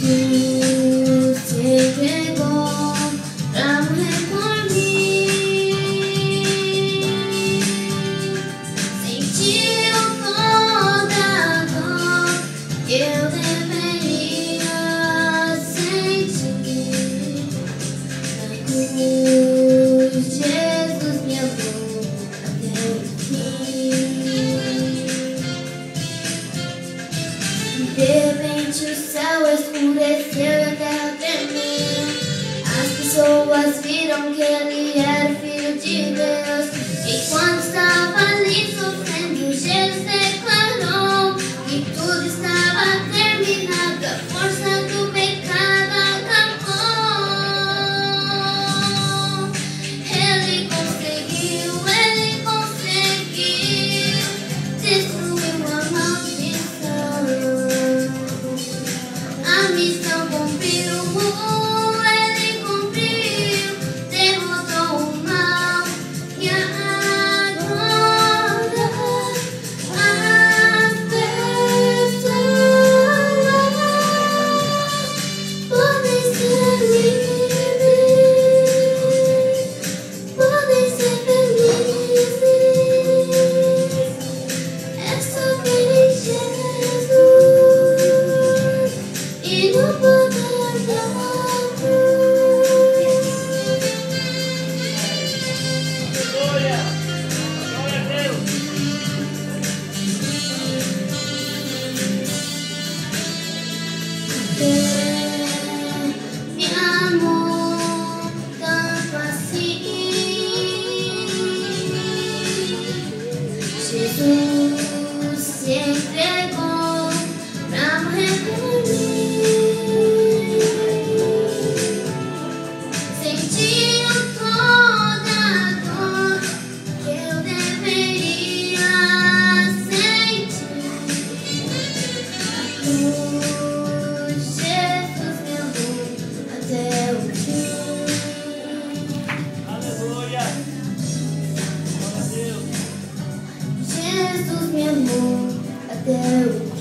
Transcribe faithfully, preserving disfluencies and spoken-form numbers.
Jesus se entregou pra morrer por mim. Sentiu toda a dor que eu deveria sentir. Na cruz, Jesus me amou até o fim. De repente o céu escureceu e a terra tremeu. As pessoas viram que ele era o Filho de Deus. E quando estava ali sofrendo, Jesus declarou que tudo estava terminado, a força do pecado acabou. Ele conseguiu, ele conseguiu destruir uma maldição. A missão cumpriu, ele cumpriu, derrotou o mal. E agora as pessoas podem ser livres, podem ser felizes. É só crer em Jesus e no poder da cruz. Glória! Glória a Deus! Deus me amou tanto assim. Jesus se entregou pra morrer por mim. Sentiu toda a dor que eu deveria sentir. Na cruz, Jesus me amou até o fim. Aleluia! Glória a Deus! Jesus me amou até o fim.